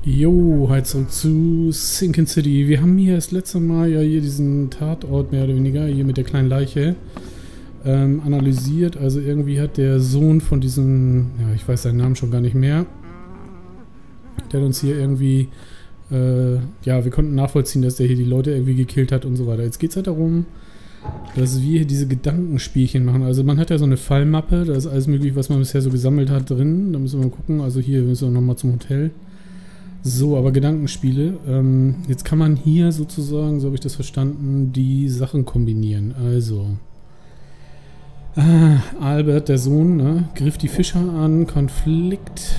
Jo, halt zurück zu Sinking City. Wir haben hier das letzte Mal ja hier diesen Tatort mehr oder weniger, hier mit der kleinen Leiche, analysiert. Also irgendwie hat der Sohn von diesem, ja, ich weiß seinen Namen schon gar nicht mehr, der hat uns hier irgendwie, ja, wir konnten nachvollziehen, dass der hier die Leute irgendwie gekillt hat und so weiter. Jetzt geht es halt darum, dass wir hier diese Gedankenspielchen machen. Also man hat ja so eine Fallmappe, da ist alles mögliche, was man bisher so gesammelt hat drin. Da müssen wir mal gucken. Also hier müssen wir nochmal zum Hotel. So, aber Gedankenspiele. Jetzt kann man hier sozusagen, so habe ich das verstanden, die Sachen kombinieren. Also, Albert, der Sohn, ne, griff die Fischer an, Konflikt.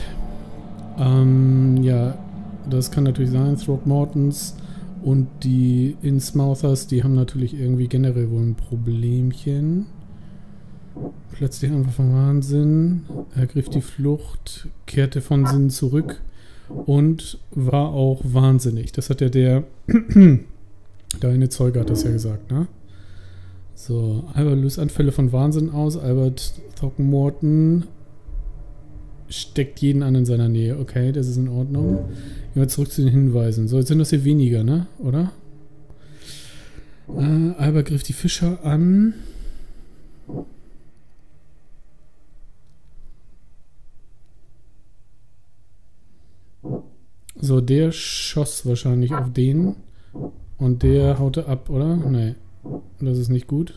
Ja, das kann natürlich sein, Throckmortons und die Innsmouthers, die haben natürlich irgendwie generell wohl ein Problemchen. Plötzlich einfach vom Wahnsinn. Er griff die Flucht, kehrte von Sinn zurück. Und war auch wahnsinnig. Das hat ja der eine Zeuge hat das ja gesagt, ne? So, Albert löst Anfälle von Wahnsinn aus. Albert Throckmorton steckt jeden an in seiner Nähe. Okay, das ist in Ordnung. Gehen wir zurück zu den Hinweisen. So, jetzt sind das hier weniger, ne? Oder? Albert griff die Fischer an. So, der schoss wahrscheinlich auf den und der haute ab, oder? Nee, das ist nicht gut.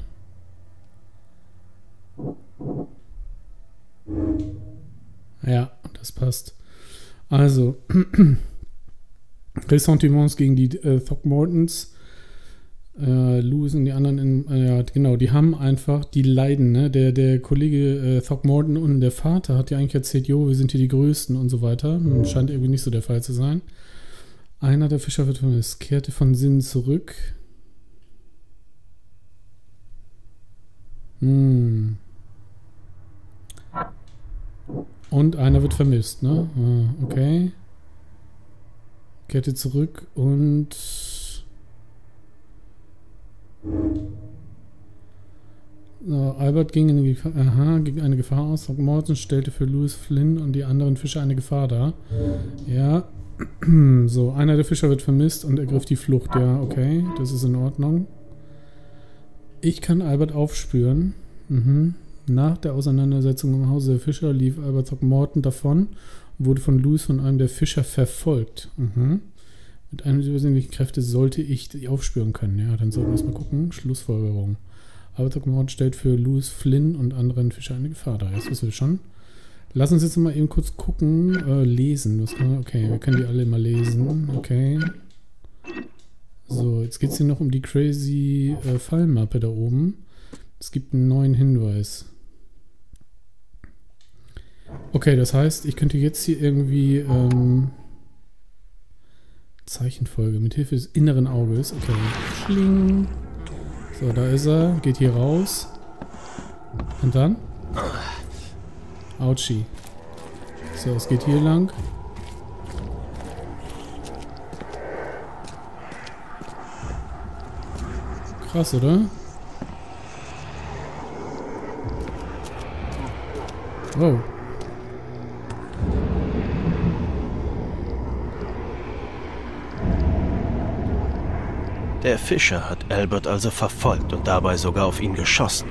Ja, das passt. Also, Ressentiments gegen die Throckmortons. Lewis und die anderen, ja, genau, die haben einfach, die leiden, ne? Der Kollege Throckmorton und der Vater hat ja eigentlich erzählt, jo, wir sind hier die Größten und so weiter. Scheint irgendwie nicht so der Fall zu sein. Einer der Fischer wird vermisst, kehrte von Sinnen zurück. Und einer wird vermisst, ne? Okay. Kehrte zurück und Albert ging gegen eine Gefahr aus. Throckmorton stellte für Lewis Flynn und die anderen Fischer eine Gefahr dar. Ja. So, einer der Fischer wird vermisst und ergriff die Flucht. Ja, okay, das ist in Ordnung. Ich kann Albert aufspüren. Nach der Auseinandersetzung im Hause der Fischer lief Albert Throckmorton davon und wurde von Lewis von einem der Fischer verfolgt. Mit einer übersinnlichen Kräfte sollte ich die aufspüren können. Ja, dann sollten wir erstmal gucken. Schlussfolgerung. Albert Throckmorton stellt für Lewis Flynn und anderen Fischer eine Gefahr dar. Das wissen wir schon. Lass uns jetzt mal eben kurz gucken. Lesen. Okay, wir können die alle mal lesen. Okay. So, jetzt geht es hier noch um die crazy Fallmappe da oben. Es gibt einen neuen Hinweis. Okay, das heißt, ich könnte jetzt hier irgendwie Zeichenfolge mit Hilfe des inneren Auges. Okay. Schling. So, da ist er. Geht hier raus. Und dann? Autschi. So, es geht hier lang. Krass, oder? Wow. Der Fischer hat Albert also verfolgt und dabei sogar auf ihn geschossen.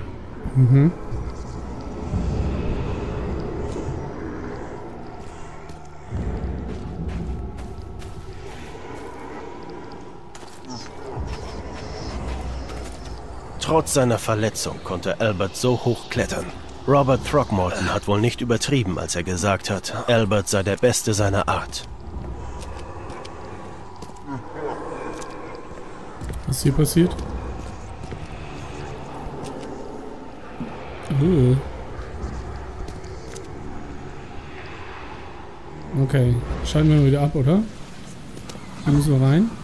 Trotz seiner Verletzung konnte Albert so hoch klettern. Robert Throckmorton hat wohl nicht übertrieben, als er gesagt hat, Albert sei der Beste seiner Art. Was ist hier passiert? Okay, schalten wir mal wieder ab, oder? Hier müssen wir rein.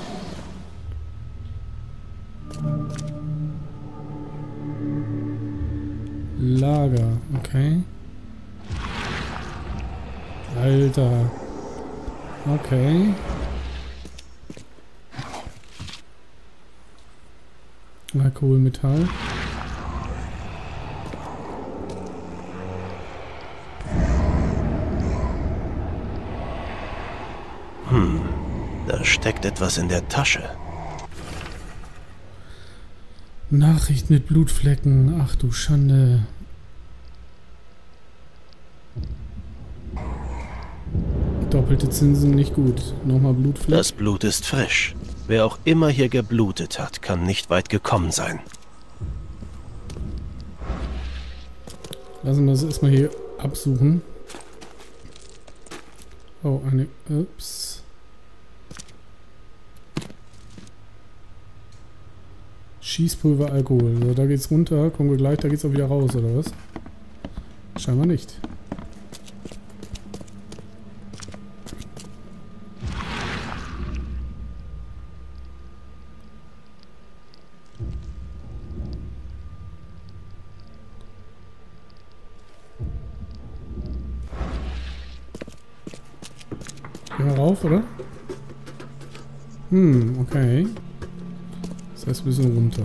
Lager, okay. Alter. Okay. Alkoholmetall. Da steckt etwas in der Tasche. Nachricht mit Blutflecken. Ach du Schande. Doppelte Zinsen nicht gut. Nochmal Blutfleck. Das Blut ist frisch. Wer auch immer hier geblutet hat, kann nicht weit gekommen sein. Lassen wir das erstmal hier absuchen. Oh, eine... Ups. Schießpulver, Alkohol. So, da geht's runter. Kommen wir gleich. Da geht's auch wieder raus, oder was? Scheinbar nicht. Gehen wir rauf, oder? Okay. Das heißt, wir sind runter.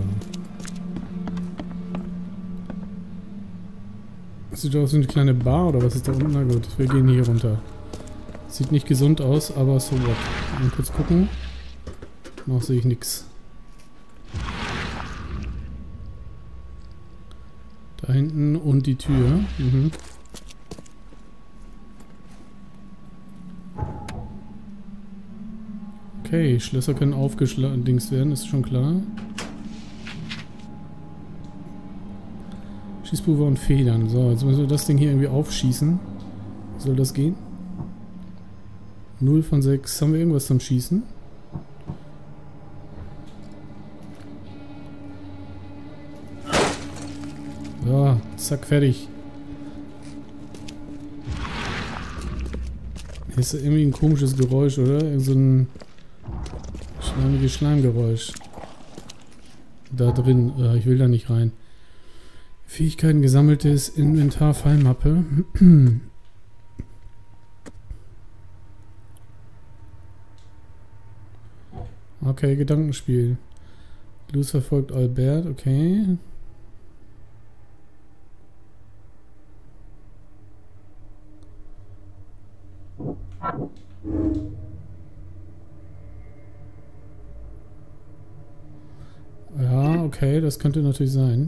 Das sieht aus wie eine kleine Bar, oder was ist da unten? Na gut, wir gehen hier runter. Sieht nicht gesund aus, aber so what. Mal kurz gucken. Noch sehe ich nichts. Da hinten und die Tür. Okay, Schlösser können aufgeschlagen werden, ist schon klar. Schießpulver und Federn. So, jetzt müssen wir das Ding hier irgendwie aufschießen. Wie soll das gehen? 0 von 6. Haben wir irgendwas zum Schießen? So, zack, fertig. Hier ist irgendwie ein komisches Geräusch, oder? Irgend so ein schleimiges Schleimgeräusch. Da drin. Ich will da nicht rein. Fähigkeiten gesammeltes Inventar Fallmappe. Okay, Gedankenspiel. Luz verfolgt Albert, okay. Ja, okay, das könnte natürlich sein.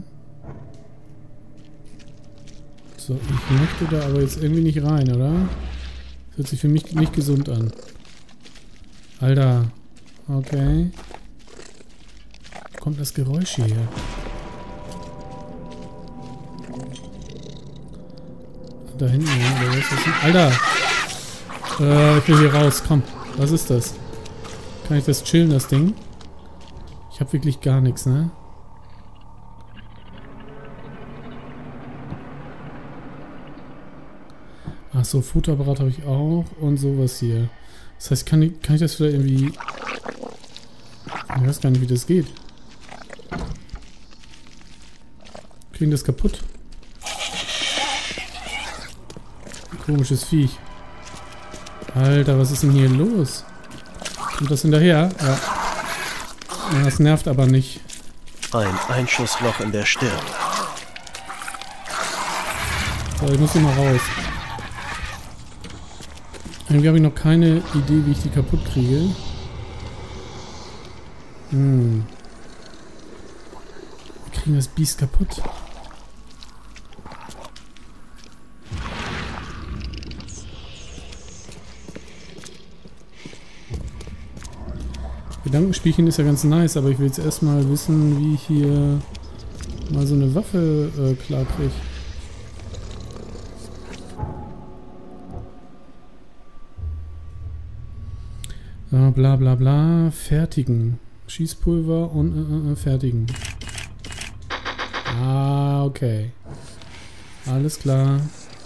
So, ich möchte da aber jetzt irgendwie nicht rein, oder? Das hört sich für mich nicht gesund an. Alter. Okay. Wo kommt das Geräusch hierher? Da hinten, oder was ist das? Alter! Ich will hier raus, komm. Was ist das? Kann ich das chillen, das Ding? Ich hab wirklich gar nichts, ne? Ach so, Futterapparat habe ich auch und sowas hier. Das heißt, kann ich das vielleicht irgendwie... Ich weiß gar nicht, wie das geht. Kriegen das kaputt? Komisches Viech. Alter, was ist denn hier los? Kommt das hinterher? Ja. Ja, das nervt aber nicht. Ein Einschussloch in der Stirn. So, ich muss hier mal raus. Irgendwie habe ich noch keine Idee, wie ich die kaputt kriege. Wir kriegen das Biest kaputt. Gedankenspielchen ist ja ganz nice, aber ich will jetzt erstmal wissen, wie ich hier mal so eine Waffe klar kriege. Bla bla bla. Fertigen. Schießpulver und fertigen. Ah, okay. Alles klar.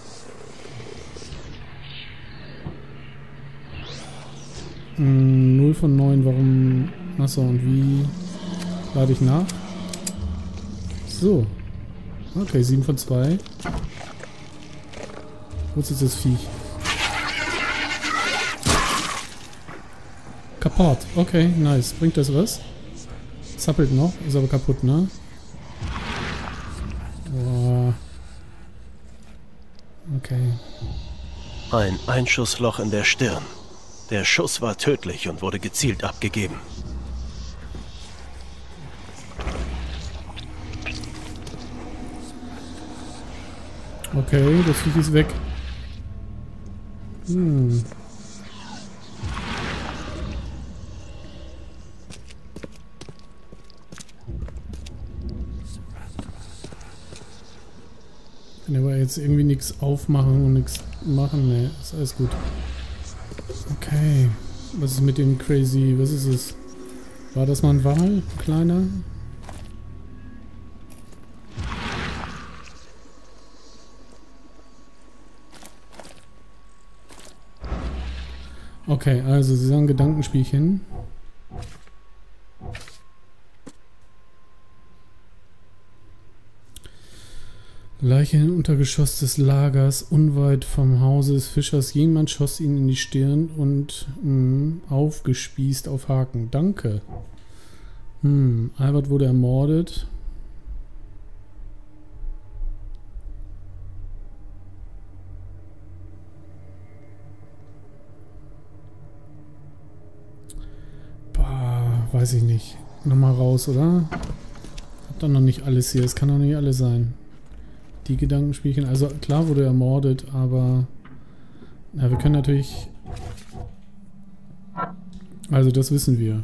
Null von 9, warum? Achso, und wie lade ich nach? So. Okay, 7 von 2. Wo ist jetzt das Viech? Kaputt. Okay, nice. Bringt das was? Zappelt noch. Ist aber kaputt, ne? Boah. Okay. Ein Einschussloch in der Stirn. Der Schuss war tödlich und wurde gezielt abgegeben. Okay, das Viech ist weg. Kann aber jetzt irgendwie nichts aufmachen und nichts machen. Ne, ist alles gut. Okay. Was ist mit dem Crazy? Was ist es? War das mal ein Wal? Ein kleiner? Okay, also sie sagen Gedankenspielchen. Leiche im Untergeschoss des Lagers, unweit vom Hause des Fischers. Jemand schoss ihn in die Stirn und aufgespießt auf Haken. Danke. Albert wurde ermordet. Boah, weiß ich nicht. Nochmal raus, oder? Hab doch noch nicht alles hier. Es kann doch nicht alles sein. Die Gedankenspielchen. Also klar wurde er ermordet, aber ja, wir können natürlich... Also das wissen wir.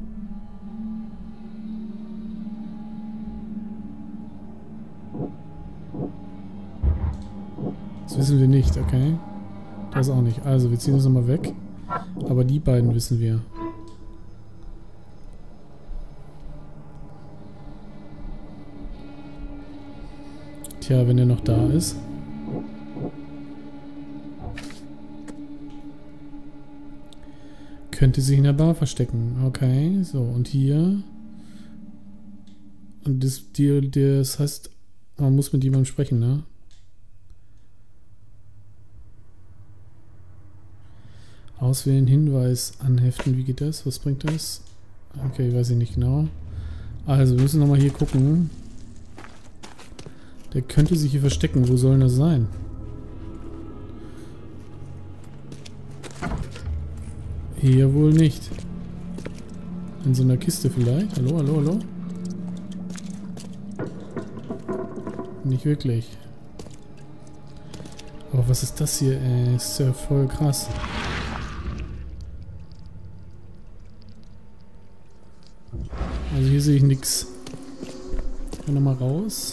Das wissen wir nicht, okay? Das auch nicht. Also wir ziehen das nochmal weg. Aber die beiden wissen wir. Tja, wenn er noch da ist. Könnte sich in der Bar verstecken. Okay, so. Und hier. Und das heißt, man muss mit jemandem sprechen, ne? Auswählen, Hinweis anheften. Wie geht das? Was bringt das? Okay, weiß ich nicht genau. Also, wir müssen nochmal hier gucken. Der könnte sich hier verstecken. Wo soll denn das sein? Hier wohl nicht. In so einer Kiste vielleicht. Hallo, hallo, hallo? Nicht wirklich. Aber was ist das hier? Ist ja voll krass. Also hier sehe ich nichts. Ich kann nochmal raus.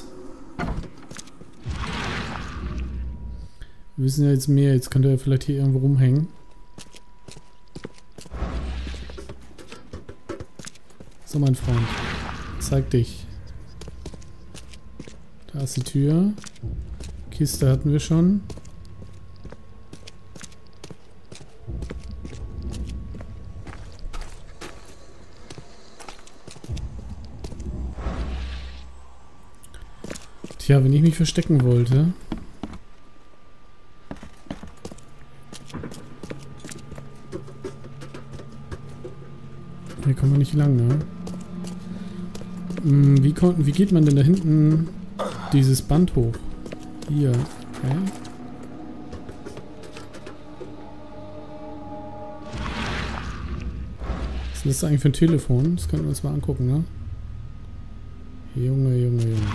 Wir wissen ja jetzt mehr. Jetzt könnte er vielleicht hier irgendwo rumhängen. So, mein Freund. Zeig dich. Da ist die Tür. Kiste hatten wir schon. Tja, wenn ich mich verstecken wollte. Hier kommen wir nicht lang, ne? Wie geht man denn da hinten dieses Band hoch? Hier, okay. Was ist das eigentlich für ein Telefon? Das können wir uns mal angucken, ne? Junge, Junge, Junge.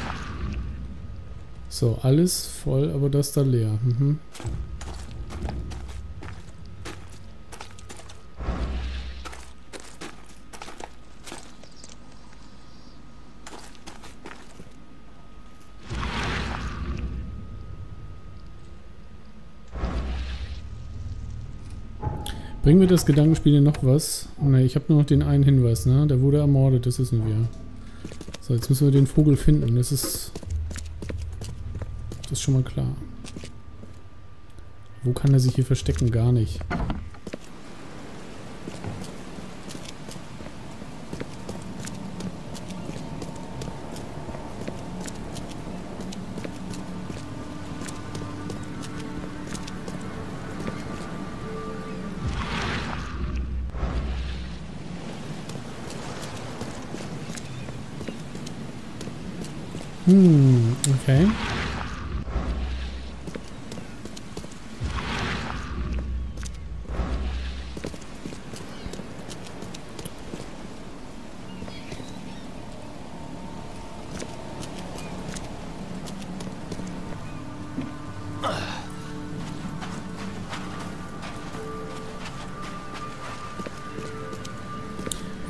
So, alles voll, aber das da leer. Bringen wir das Gedankenspiel noch was? Ne, ich habe nur noch den einen Hinweis, ne? Der wurde ermordet, das wissen wir. So, jetzt müssen wir den Vogel finden. Das ist schon mal klar. Wo kann er sich hier verstecken? Gar nicht. Okay.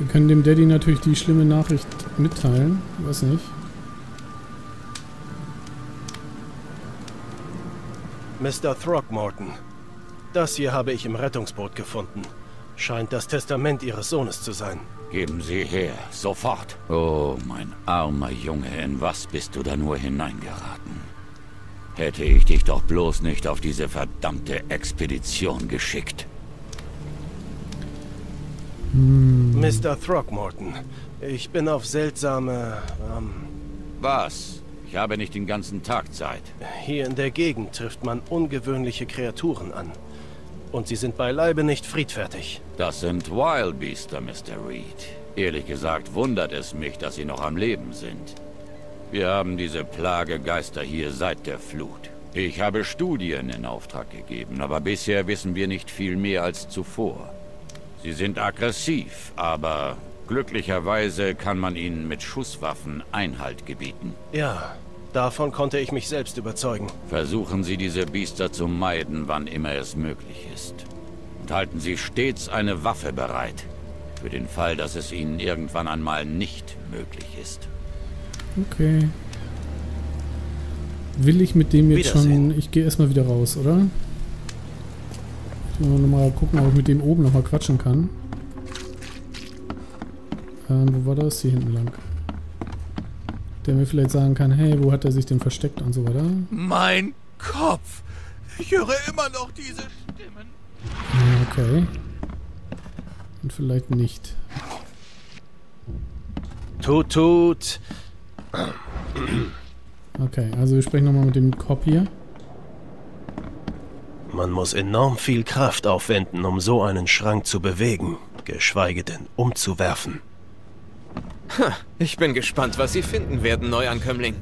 Wir können dem Daddy natürlich die schlimme Nachricht mitteilen. Ich weiß nicht. Mr. Throckmorton, das hier habe ich im Rettungsboot gefunden. Scheint das Testament Ihres Sohnes zu sein. Geben Sie her, sofort. Oh, mein armer Junge, in was bist du da nur hineingeraten? Hätte ich dich doch bloß nicht auf diese verdammte Expedition geschickt. Mr. Throckmorton, ich bin auf seltsame... Was? Ich habe nicht den ganzen Tag Zeit. Hier in der Gegend trifft man ungewöhnliche Kreaturen an. Und sie sind beileibe nicht friedfertig. Das sind Wildbeaster, Mr. Reed. Ehrlich gesagt wundert es mich, dass sie noch am Leben sind. Wir haben diese Plagegeister hier seit der Flut. Ich habe Studien in Auftrag gegeben, aber bisher wissen wir nicht viel mehr als zuvor. Sie sind aggressiv, aber glücklicherweise kann man ihnen mit Schusswaffen Einhalt gebieten. Ja, davon konnte ich mich selbst überzeugen. Versuchen Sie, diese Biester zu meiden, wann immer es möglich ist. Und halten Sie stets eine Waffe bereit. Für den Fall, dass es Ihnen irgendwann einmal nicht möglich ist. Okay. Will ich mit dem jetzt schon... Ich gehe erstmal wieder raus, oder? Ich will nochmal gucken, ob ich mit dem oben nochmal quatschen kann. Wo war das? Hier hinten lang. Der mir vielleicht sagen kann, hey, wo hat er sich denn versteckt und so weiter. Mein Kopf! Ich höre immer noch diese Stimmen. Okay. Und vielleicht nicht. Tut, tut. Okay, also wir sprechen nochmal mit dem Cop hier. Man muss enorm viel Kraft aufwenden, um so einen Schrank zu bewegen, geschweige denn umzuwerfen. Ich bin gespannt, was Sie finden werden, Neuankömmling.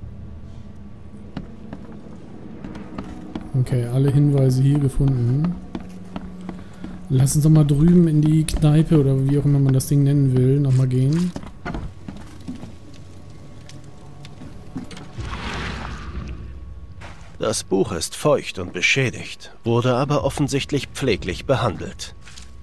Okay, alle Hinweise hier gefunden. Lass uns doch mal drüben in die Kneipe oder wie auch immer man das Ding nennen will, nochmal gehen. Das Buch ist feucht und beschädigt, wurde aber offensichtlich pfleglich behandelt.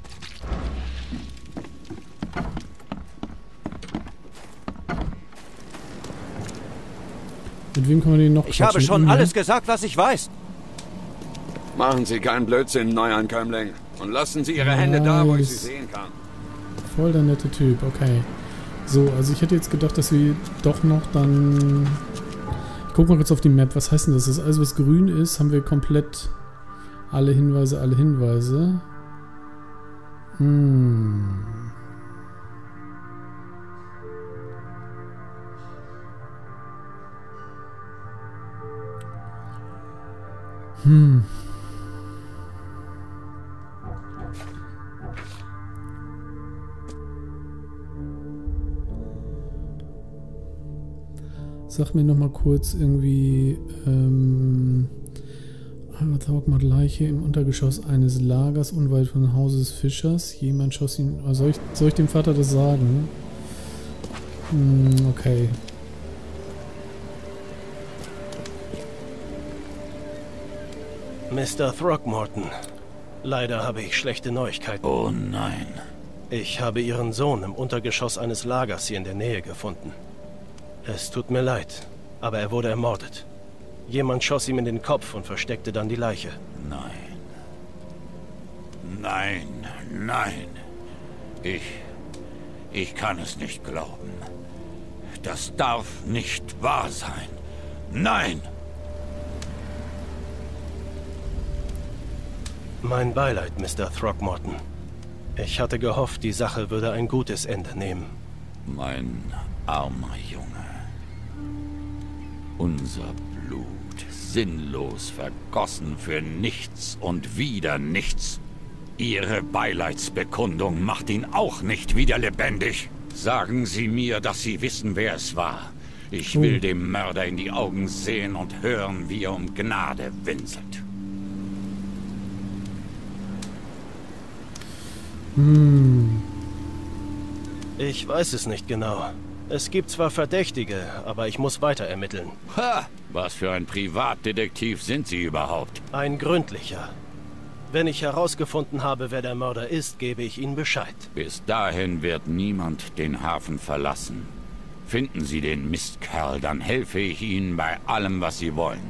Mit wem kann man den noch Ich habe schon alles gesagt, was ich weiß. Machen Sie keinen Blödsinn, Neuankömmling. Und lassen Sie Ihre Hände da, wo ich sie sehen kann. Voll der nette Typ, okay. So, also ich hätte jetzt gedacht, dass wir doch noch dann... Ich guck mal kurz auf die Map. Was heißt denn das? Das ist alles, was grün ist, haben wir komplett alle Hinweise, alle Hinweise. Sag mir noch mal kurz irgendwie, Throckmorton Leiche im Untergeschoss eines Lagers unweit von Hauses Fischers. Jemand schoss ihn... Soll ich dem Vater das sagen? Okay. Mr. Throckmorton, leider habe ich schlechte Neuigkeiten. Oh nein. Ich habe Ihren Sohn im Untergeschoss eines Lagers hier in der Nähe gefunden. Es tut mir leid, aber er wurde ermordet. Jemand schoss ihm in den Kopf und versteckte dann die Leiche. Nein. Nein, nein. Ich kann es nicht glauben. Das darf nicht wahr sein. Nein! Mein Beileid, Mr. Throckmorton. Ich hatte gehofft, die Sache würde ein gutes Ende nehmen. Mein armer Junge. Unser Blut, sinnlos vergossen für nichts und wieder nichts. Ihre Beileidsbekundung macht ihn auch nicht wieder lebendig. Sagen Sie mir, dass Sie wissen, wer es war. Ich will dem Mörder in die Augen sehen und hören, wie er um Gnade winselt. Ich weiß es nicht genau. Es gibt zwar Verdächtige, aber ich muss weiter ermitteln. Ha! Was für ein Privatdetektiv sind Sie überhaupt? Ein gründlicher. Wenn ich herausgefunden habe, wer der Mörder ist, gebe ich Ihnen Bescheid. Bis dahin wird niemand den Hafen verlassen. Finden Sie den Mistkerl, dann helfe ich Ihnen bei allem, was Sie wollen.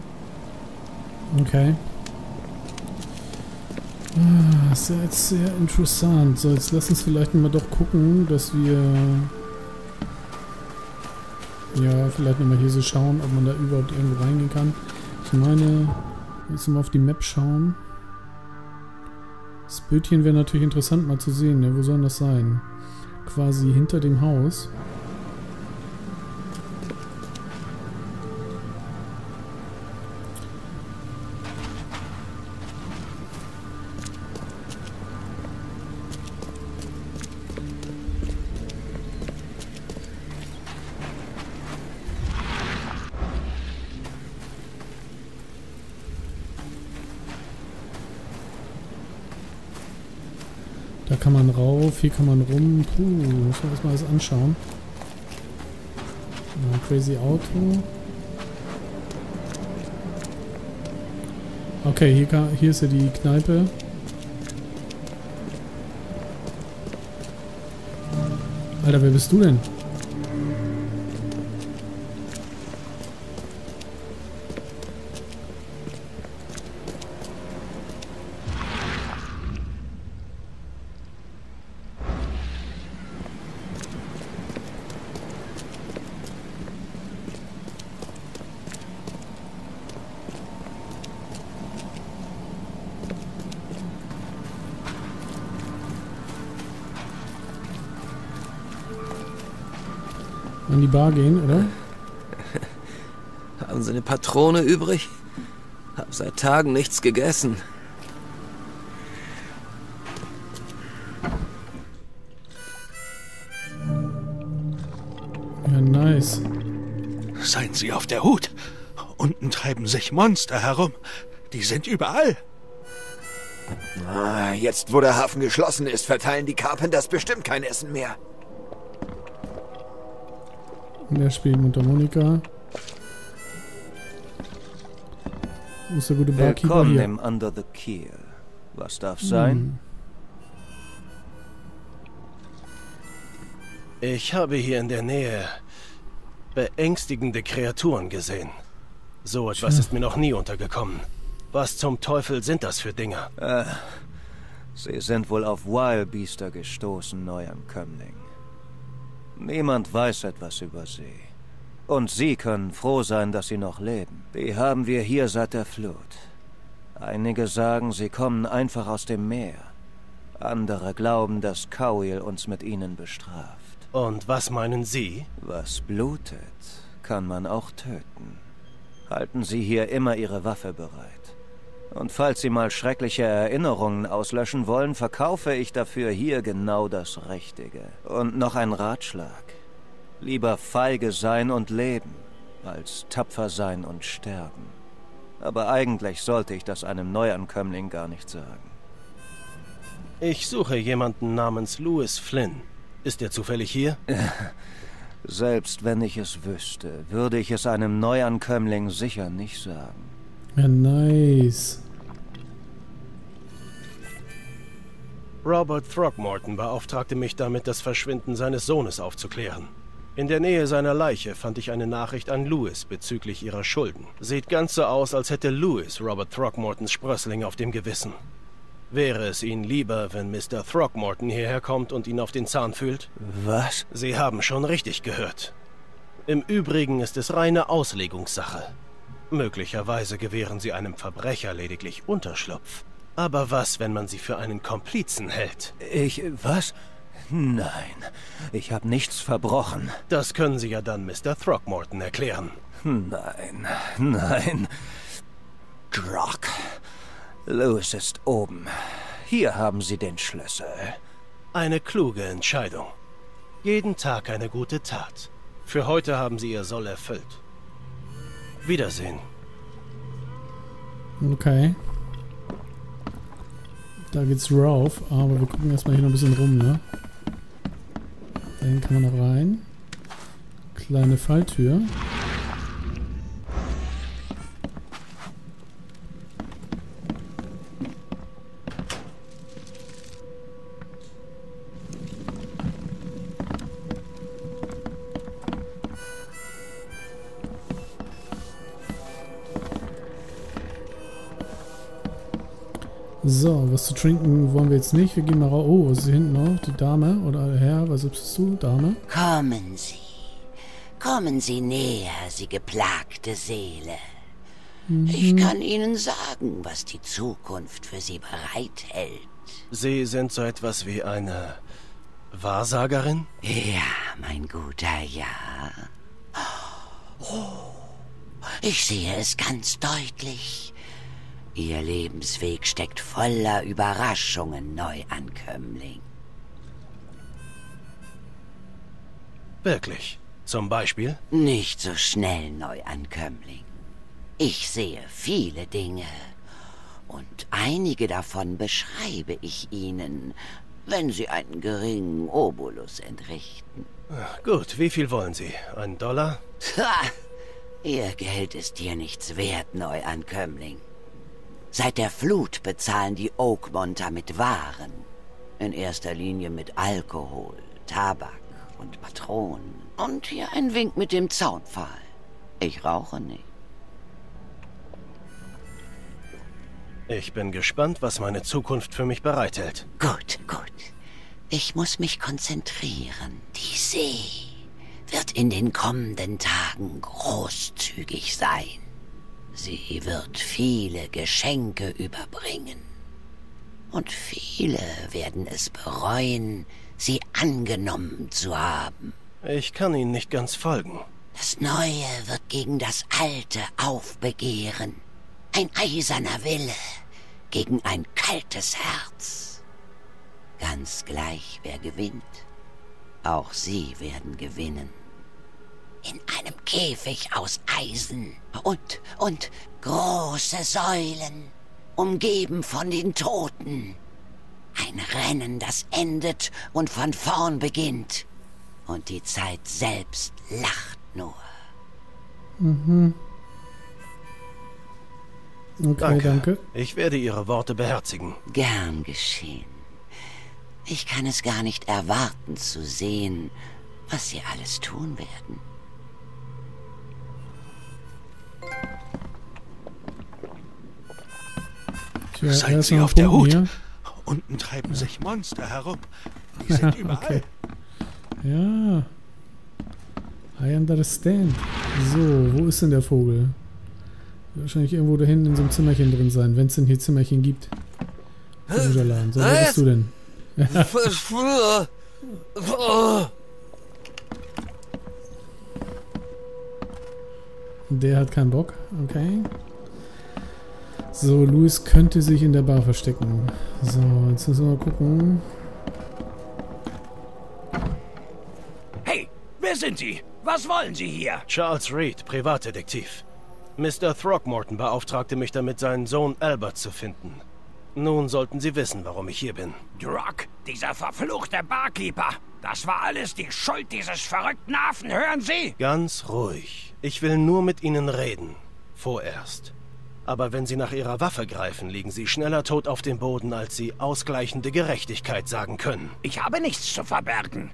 Okay. Ah, ist ja jetzt sehr interessant. So, jetzt lass uns vielleicht mal doch gucken, dass wir... Ja, vielleicht nochmal hier so schauen, ob man da überhaupt irgendwo reingehen kann. Ich meine, jetzt mal auf die Map schauen. Das Bötchen wäre natürlich interessant mal zu sehen. Ne? Wo soll das sein? Quasi hinter dem Haus. Da kann man rauf, hier kann man rum. Muss man das mal alles anschauen. Ja, crazy Auto. Okay, hier ist ja die Kneipe. Alter, wer bist du denn? An die Bar gehen, oder? Haben Sie eine Patrone übrig? Hab seit Tagen nichts gegessen. Ja, nice. Seien Sie auf der Hut. Unten treiben sich Monster herum. Die sind überall. Jetzt, wo der Hafen geschlossen ist, verteilen die Carpenters bestimmt kein Essen mehr. Der spielt Mundharmonika. Wo ist der gute Barkeeper Willkommen hier? im Under the Keel. Was darf sein? Ich habe hier in der Nähe beängstigende Kreaturen gesehen. So etwas ist mir noch nie untergekommen. Was zum Teufel sind das für Dinger? Sie sind wohl auf Wildbeaster gestoßen, Neuankömmling. Niemand weiß etwas über sie. Und Sie können froh sein, dass sie noch leben. Die haben wir hier seit der Flut. Einige sagen, sie kommen einfach aus dem Meer. Andere glauben, dass Cowell uns mit ihnen bestraft. Und was meinen Sie? Was blutet, kann man auch töten. Halten Sie hier immer Ihre Waffe bereit. Und falls Sie mal schreckliche Erinnerungen auslöschen wollen, verkaufe ich dafür hier genau das Richtige. Und noch ein Ratschlag. Lieber feige sein und leben, als tapfer sein und sterben. Aber eigentlich sollte ich das einem Neuankömmling gar nicht sagen. Ich suche jemanden namens Louis Flynn. Ist er zufällig hier? Selbst wenn ich es wüsste, würde ich es einem Neuankömmling sicher nicht sagen. Ja, nice. Robert Throckmorton beauftragte mich damit, das Verschwinden seines Sohnes aufzuklären. In der Nähe seiner Leiche fand ich eine Nachricht an Louis bezüglich ihrer Schulden. Sieht ganz so aus, als hätte Louis Robert Throckmortons Sprössling auf dem Gewissen. Wäre es Ihnen lieber, wenn Mr. Throckmorton hierher kommt und ihn auf den Zahn fühlt? Was? Sie haben schon richtig gehört. Im Übrigen ist es reine Auslegungssache. Möglicherweise gewähren Sie einem Verbrecher lediglich Unterschlupf. Aber was, wenn man Sie für einen Komplizen hält? Was? Nein, ich habe nichts verbrochen. Das können Sie ja dann Mr. Throckmorton erklären. Nein. Drock. Louis ist oben. Hier haben Sie den Schlüssel. Eine kluge Entscheidung. Jeden Tag eine gute Tat. Für heute haben Sie Ihr Soll erfüllt. Wiedersehen. Okay. Da geht's rauf, aber wir gucken erstmal hier noch ein bisschen rum, ne? Dahin kann man noch rein. Kleine Falltür. So, was zu trinken wollen wir jetzt nicht. Wir gehen mal raus. Oh, was ist hier hinten noch? Die Dame oder Herr? Was bist du? Dame? Kommen Sie. Kommen Sie näher, Sie geplagte Seele. Ich kann Ihnen sagen, was die Zukunft für Sie bereithält. Sie sind so etwas wie eine Wahrsagerin? Ja, mein Guter, ja. Oh, ich sehe es ganz deutlich. Ihr Lebensweg steckt voller Überraschungen, Neuankömmling. Wirklich? Zum Beispiel? Nicht so schnell, Neuankömmling. Ich sehe viele Dinge. Und einige davon beschreibe ich Ihnen, wenn Sie einen geringen Obolus entrichten. Gut, wie viel wollen Sie? $1? Ha! Ihr Geld ist hier nichts wert, Neuankömmling. Seit der Flut bezahlen die Oakmonter mit Waren. In erster Linie mit Alkohol, Tabak und Patronen. Und hier ein Wink mit dem Zaunpfahl. Ich rauche nicht. Ich bin gespannt, was meine Zukunft für mich bereithält. Gut, gut. Ich muss mich konzentrieren. Die See wird in den kommenden Tagen großzügig sein. Sie wird viele Geschenke überbringen. Und viele werden es bereuen, sie angenommen zu haben. Ich kann Ihnen nicht ganz folgen. Das Neue wird gegen das Alte aufbegehren. Ein eiserner Wille gegen ein kaltes Herz. Ganz gleich, wer gewinnt. Auch Sie werden gewinnen. In einem Käfig aus Eisen und große Säulen, umgeben von den Toten. Ein Rennen, das endet und von vorn beginnt. Und die Zeit selbst lacht nur. Mhm. Okay, danke. Ich werde Ihre Worte beherzigen. Gern geschehen. Ich kann es gar nicht erwarten zu sehen, was Sie alles tun werden. Seien Sie auf der Hut. Unten treiben sich Monster herum. Die sind überall. Okay. Ja. I understand. So, wo ist denn der Vogel? Wahrscheinlich irgendwo da hinten in so einem Zimmerchen drin sein, wenn es denn hier Zimmerchen gibt. Laden. So, wer bist du denn? Der hat keinen Bock. Okay. So, Louis könnte sich in der Bar verstecken. So, jetzt müssen wir mal gucken. Hey, wer sind Sie? Was wollen Sie hier? Charles Reed, Privatdetektiv. Mr. Throckmorton beauftragte mich damit, seinen Sohn Albert zu finden. Nun sollten Sie wissen, warum ich hier bin. Druck, dieser verfluchte Barkeeper. Das war alles die Schuld dieses verrückten Affen, hören Sie? Ganz ruhig. Ich will nur mit Ihnen reden. Vorerst. Aber wenn Sie nach Ihrer Waffe greifen, liegen Sie schneller tot auf dem Boden, als Sie ausgleichende Gerechtigkeit sagen können. Ich habe nichts zu verbergen.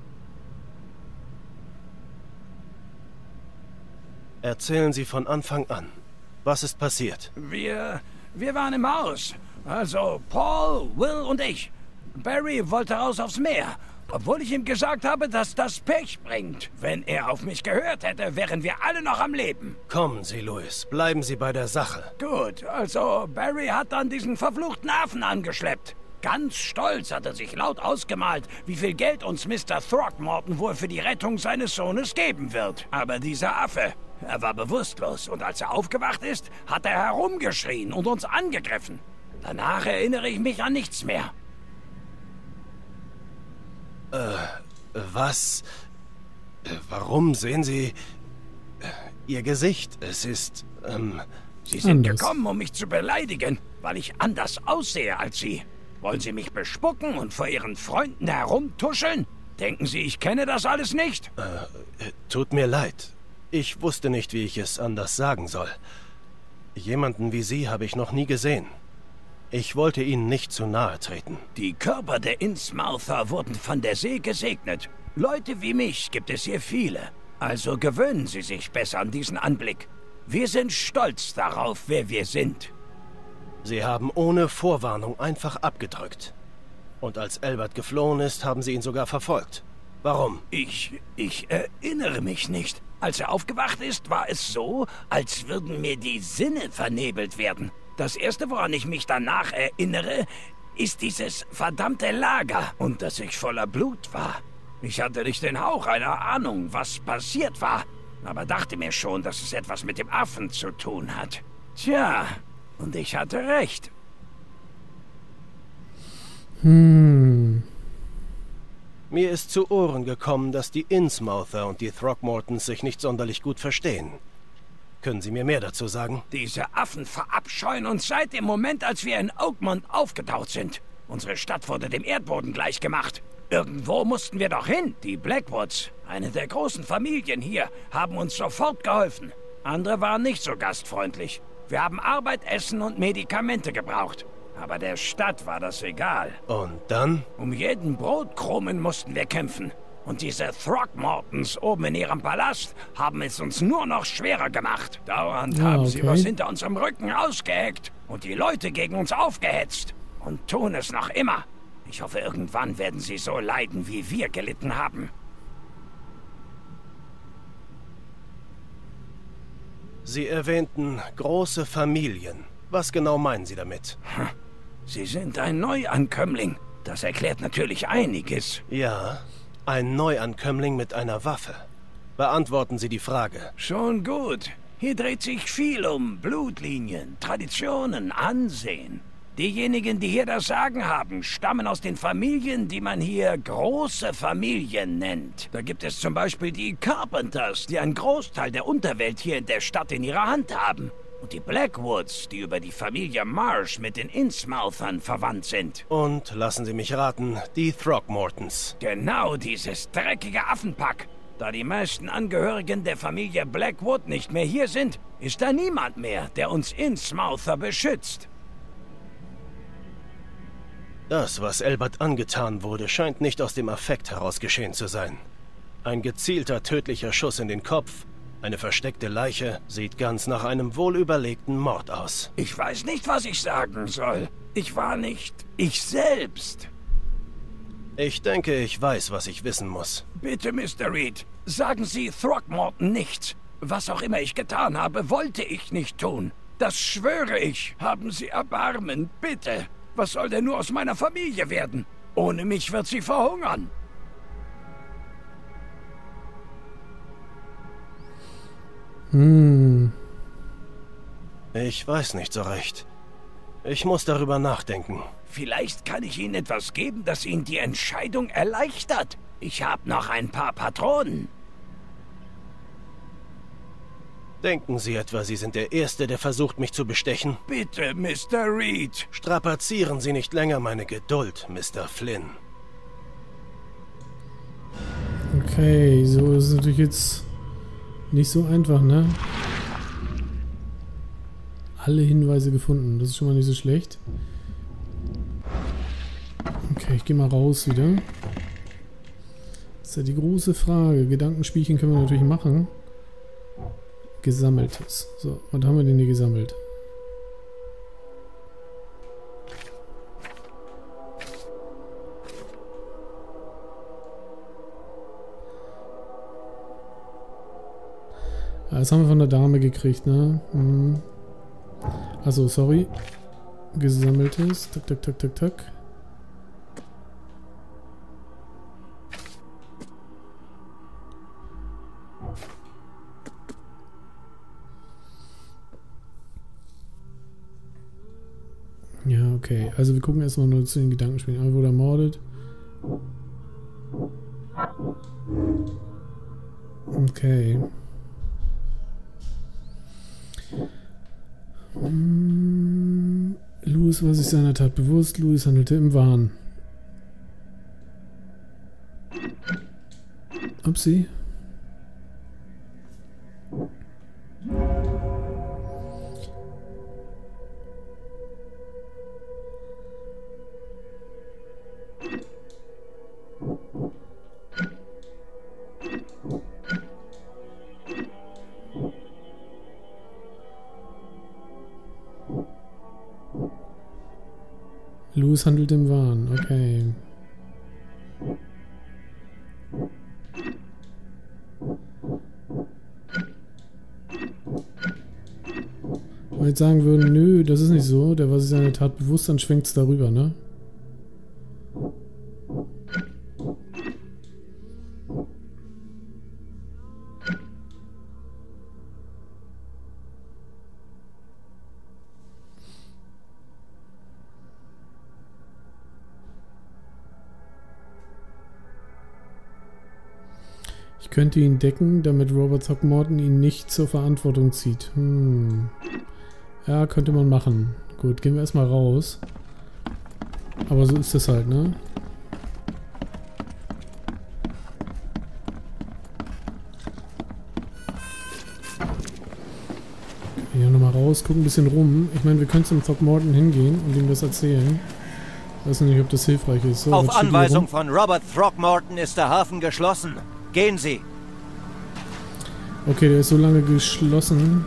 Erzählen Sie von Anfang an. Was ist passiert? Wir waren im Haus. Also Paul, Will und ich. Barry wollte raus aufs Meer. Obwohl ich ihm gesagt habe, dass das Pech bringt. Wenn er auf mich gehört hätte, wären wir alle noch am Leben. Kommen Sie, Louis. Bleiben Sie bei der Sache. Gut, also Barry hat dann diesen verfluchten Affen angeschleppt. Ganz stolz hat er sich laut ausgemalt, wie viel Geld uns Mr. Throckmorton wohl für die Rettung seines Sohnes geben wird. Aber dieser Affe, er war bewusstlos und als er aufgewacht ist, hat er herumgeschrien und uns angegriffen. Danach erinnere ich mich an nichts mehr. Was? Warum sehen Sie Ihr Gesicht? Es ist, Sie sind gekommen, um mich zu beleidigen, weil ich anders aussehe als Sie. Wollen Sie mich bespucken und vor Ihren Freunden herumtuscheln? Denken Sie, ich kenne das alles nicht? Tut mir leid. Ich wusste nicht, wie ich es anders sagen soll. Jemanden wie Sie habe ich noch nie gesehen. Ich wollte Ihnen nicht zu nahe treten. Die Körper der Innsmouther wurden von der See gesegnet. Leute wie mich gibt es hier viele. Also gewöhnen Sie sich besser an diesen Anblick. Wir sind stolz darauf, wer wir sind. Sie haben ohne Vorwarnung einfach abgedrückt. Und als Albert geflohen ist, haben Sie ihn sogar verfolgt. Warum? Ich erinnere mich nicht. Als er aufgewacht ist, war es so, als würden mir die Sinne vernebelt werden. Das Erste, woran ich mich danach erinnere, ist dieses verdammte Lager und dass ich voller Blut war. Ich hatte nicht den Hauch einer Ahnung, was passiert war, aber dachte mir schon, dass es etwas mit dem Affen zu tun hat. Tja, und ich hatte recht. Mir ist zu Ohren gekommen, dass die Innsmouther und die Throckmortons sich nicht sonderlich gut verstehen. Können Sie mir mehr dazu sagen? Diese Affen verabscheuen uns seit dem Moment, als wir in Oakmont aufgetaucht sind. Unsere Stadt wurde dem Erdboden gleichgemacht. Irgendwo mussten wir doch hin. Die Blackwoods, eine der großen Familien hier, haben uns sofort geholfen. Andere waren nicht so gastfreundlich. Wir haben Arbeit, Essen und Medikamente gebraucht. Aber der Stadt war das egal. Und dann? Um jeden Brotkrumen mussten wir kämpfen. Und diese Throckmortons oben in ihrem Palast haben es uns nur noch schwerer gemacht. Dauernd haben sie was hinter unserem Rücken ausgeheckt und die Leute gegen uns aufgehetzt. Und tun es noch immer. Ich hoffe, irgendwann werden sie so leiden, wie wir gelitten haben. Sie erwähnten große Familien. Was genau meinen Sie damit? Sie sind ein Neuankömmling. Das erklärt natürlich einiges. Ja, ein Neuankömmling mit einer Waffe. Beantworten Sie die Frage. Schon gut. Hier dreht sich viel um Blutlinien, Traditionen, Ansehen. Diejenigen, die hier das Sagen haben, stammen aus den Familien, die man hier große Familien nennt. Da gibt es zum Beispiel die Carpenters, die einen Großteil der Unterwelt hier in der Stadt in ihrer Hand haben. Und die Blackwoods, die über die Familie Marsh mit den Innsmouthern verwandt sind. Und, lassen Sie mich raten, die Throckmortons. Genau dieses dreckige Affenpack. Da die meisten Angehörigen der Familie Blackwood nicht mehr hier sind, ist da niemand mehr, der uns Innsmouther beschützt. Das, was Albert angetan wurde, scheint nicht aus dem Affekt heraus geschehen zu sein. Ein gezielter, tödlicher Schuss in den Kopf, eine versteckte Leiche, sieht ganz nach einem wohlüberlegten Mord aus. Ich weiß nicht, was ich sagen soll. Ich war nicht ich selbst. Ich denke, ich weiß, was ich wissen muss. Bitte, Mr. Reed, sagen Sie Throckmorton nichts. Was auch immer ich getan habe, wollte ich nicht tun. Das schwöre ich. Haben Sie Erbarmen, bitte. Was soll denn nur aus meiner Familie werden? Ohne mich wird sie verhungern. Ich weiß nicht so recht. Ich muss darüber nachdenken. Vielleicht kann ich Ihnen etwas geben, das Ihnen die Entscheidung erleichtert. Ich habe noch ein paar Patronen. Denken Sie etwa, Sie sind der Erste, der versucht, mich zu bestechen? Bitte, Mr. Reed. Strapazieren Sie nicht länger meine Geduld, Mr. Flynn. Okay, so ist es natürlich jetzt nicht so einfach, ne? Alle Hinweise gefunden. Das ist schon mal nicht so schlecht. Okay, ich gehe mal raus wieder. Das ist ja die große Frage. Gedankenspielchen können wir natürlich machen. Gesammeltes. So, was haben wir denn hier gesammelt? Das haben wir von der Dame gekriegt, ne? Achso, sorry. Gesammeltes. Tak, tak, tak, tak, tak. Ja, okay. Also wir gucken erstmal nur zu den Gedankenspielen. Er wurde ermordet. Okay. Louis war sich seiner Tat bewusst. Louis handelte im Wahn. Upsi. Louis handelt im Wahn. Okay. Wenn wir jetzt sagen würden, nö, das ist nicht so, der war sich seiner Tat bewusst, dann schwenkt es darüber, ne? Ich könnte ihn decken, damit Robert Throckmorton ihn nicht zur Verantwortung zieht. Ja, könnte man machen. Gut, gehen wir erstmal raus. Aber so ist das halt, ne? Hier nochmal raus, gucken ein bisschen rum. Ich meine, wir können zum Throckmorton hingehen und ihm das erzählen. Ich weiß nicht, ob das hilfreich ist. So, auf Anweisung von Robert Throckmorton ist der Hafen geschlossen. Gehen Sie! Okay, der ist so lange geschlossen.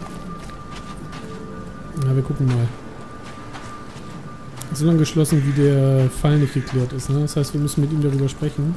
Na, wir gucken mal. So lange geschlossen, wie der Fall nicht geklärt ist, ne? Das heißt, wir müssen mit ihm darüber sprechen.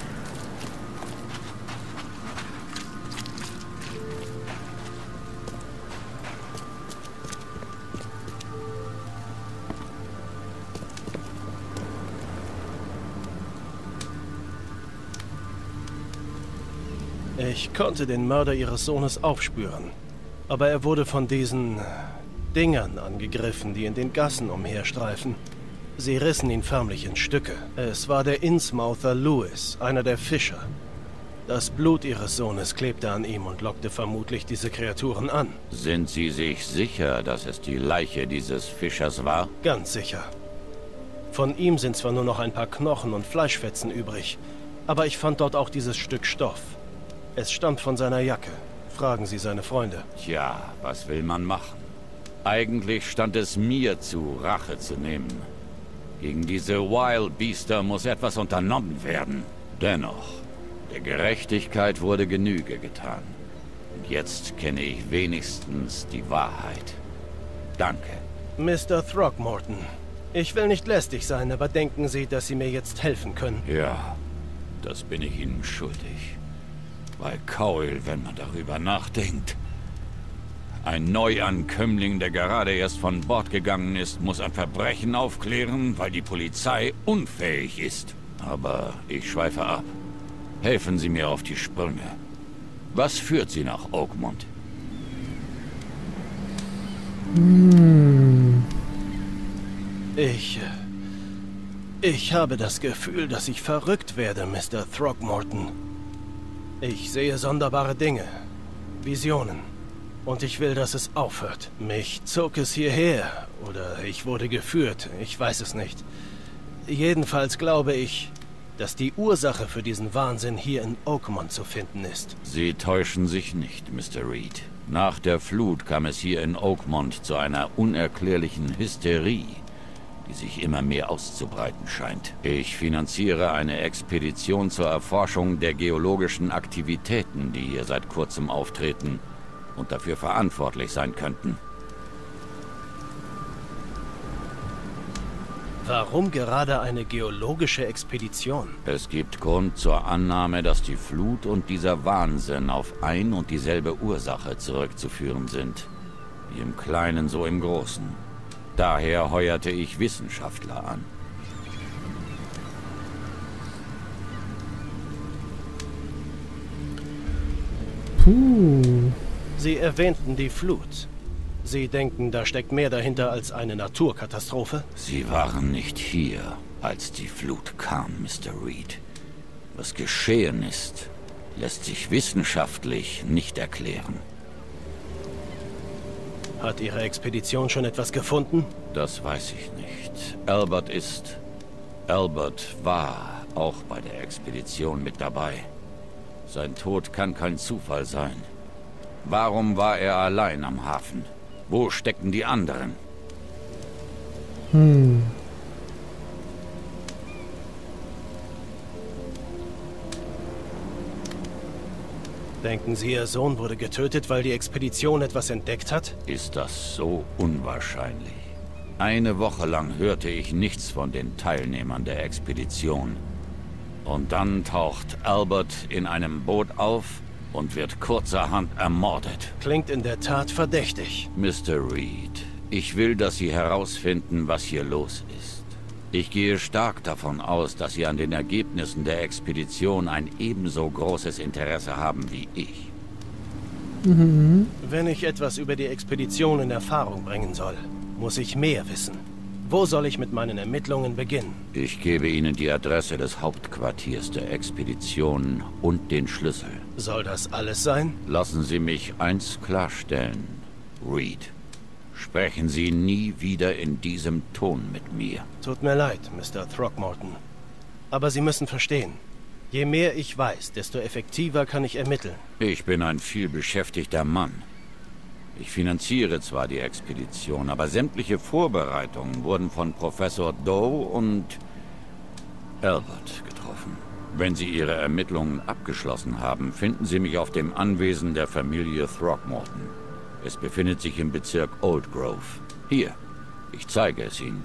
Ich konnte den Mörder ihres Sohnes aufspüren. Aber er wurde von diesen Dingern angegriffen, die in den Gassen umherstreifen. Sie rissen ihn förmlich in Stücke. Es war der Innsmouther Louis, einer der Fischer. Das Blut ihres Sohnes klebte an ihm und lockte vermutlich diese Kreaturen an. Sind Sie sich sicher, dass es die Leiche dieses Fischers war? Ganz sicher. Von ihm sind zwar nur noch ein paar Knochen und Fleischfetzen übrig, aber ich fand dort auch dieses Stück Stoff. Es stammt von seiner Jacke. Fragen Sie seine Freunde. Tja, was will man machen? Eigentlich stand es mir zu, Rache zu nehmen. Gegen diese Wild Beaster muss etwas unternommen werden. Dennoch, der Gerechtigkeit wurde Genüge getan. Und jetzt kenne ich wenigstens die Wahrheit. Danke. Mr. Throckmorton, ich will nicht lästig sein, aber denken Sie, dass Sie mir jetzt helfen können? Ja, das bin ich Ihnen schuldig. Bei Cowell, wenn man darüber nachdenkt. Ein Neuankömmling, der gerade erst von Bord gegangen ist, muss ein Verbrechen aufklären, weil die Polizei unfähig ist. Aber ich schweife ab. Helfen Sie mir auf die Sprünge. Was führt Sie nach Oakmont? Ich habe das Gefühl, dass ich verrückt werde, Mr. Throckmorton. Ich sehe sonderbare Dinge, Visionen. Und ich will, dass es aufhört. Mich zog es hierher. Oder ich wurde geführt. Ich weiß es nicht. Jedenfalls glaube ich, dass die Ursache für diesen Wahnsinn hier in Oakmont zu finden ist. Sie täuschen sich nicht, Mr. Reed. Nach der Flut kam es hier in Oakmont zu einer unerklärlichen Hysterie, die sich immer mehr auszubreiten scheint. Ich finanziere eine Expedition zur Erforschung der geologischen Aktivitäten, die hier seit kurzem auftreten und dafür verantwortlich sein könnten. Warum gerade eine geologische Expedition? Es gibt Grund zur Annahme, dass die Flut und dieser Wahnsinn auf ein und dieselbe Ursache zurückzuführen sind. Wie im Kleinen, so im Großen. Daher heuerte ich Wissenschaftler an. Puh. Sie erwähnten die Flut. Sie denken, da steckt mehr dahinter als eine Naturkatastrophe? Sie waren nicht hier, als die Flut kam, Mr. Reed. Was geschehen ist, lässt sich wissenschaftlich nicht erklären. Hat Ihre Expedition schon etwas gefunden? Das weiß ich nicht. Albert war auch bei der Expedition mit dabei. Sein Tod kann kein Zufall sein. Warum war er allein am Hafen? Wo steckten die anderen? Denken Sie, Ihr Sohn wurde getötet, weil die Expedition etwas entdeckt hat? Ist das so unwahrscheinlich? Eine Woche lang hörte ich nichts von den Teilnehmern der Expedition. Und dann taucht Albert in einem Boot auf und wird kurzerhand ermordet. Klingt in der Tat verdächtig. Mr. Reed, ich will, dass Sie herausfinden, was hier los ist. Ich gehe stark davon aus, dass Sie an den Ergebnissen der Expedition ein ebenso großes Interesse haben wie ich. Wenn ich etwas über die Expedition in Erfahrung bringen soll, muss ich mehr wissen. Wo soll ich mit meinen Ermittlungen beginnen? Ich gebe Ihnen die Adresse des Hauptquartiers der Expedition und den Schlüssel. Soll das alles sein? Lassen Sie mich eins klarstellen, Reed. Sprechen Sie nie wieder in diesem Ton mit mir. Tut mir leid, Mr. Throckmorton. Aber Sie müssen verstehen, je mehr ich weiß, desto effektiver kann ich ermitteln. Ich bin ein vielbeschäftigter Mann. Ich finanziere zwar die Expedition, aber sämtliche Vorbereitungen wurden von Professor Doe und Albert getroffen. Wenn Sie Ihre Ermittlungen abgeschlossen haben, finden Sie mich auf dem Anwesen der Familie Throckmorton. Es befindet sich im Bezirk Old Grove. Hier, ich zeige es Ihnen.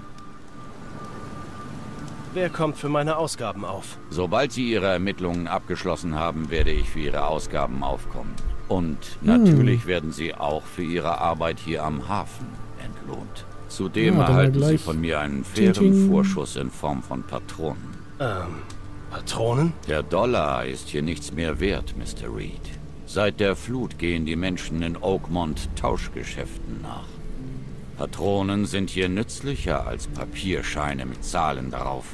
Wer kommt für meine Ausgaben auf? Sobald Sie Ihre Ermittlungen abgeschlossen haben, werde ich für Ihre Ausgaben aufkommen. Und natürlich werden Sie auch für Ihre Arbeit hier am Hafen entlohnt. Zudem erhalten Sie von mir einen fairen Vorschuss in Form von Patronen. Patronen? Der Dollar ist hier nichts mehr wert, Mr. Reed. Seit der Flut gehen die Menschen in Oakmont Tauschgeschäften nach. Patronen sind hier nützlicher als Papierscheine mit Zahlen darauf.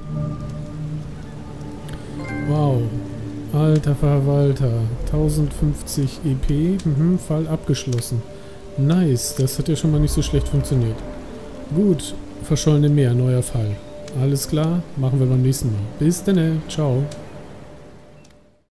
Wow. Alter Verwalter. 1050 EP. Fall abgeschlossen. Nice. Das hat ja schon mal nicht so schlecht funktioniert. Gut. Verschollene Meer. Neuer Fall. Alles klar. Machen wir beim nächsten Mal. Bis dann. Ciao.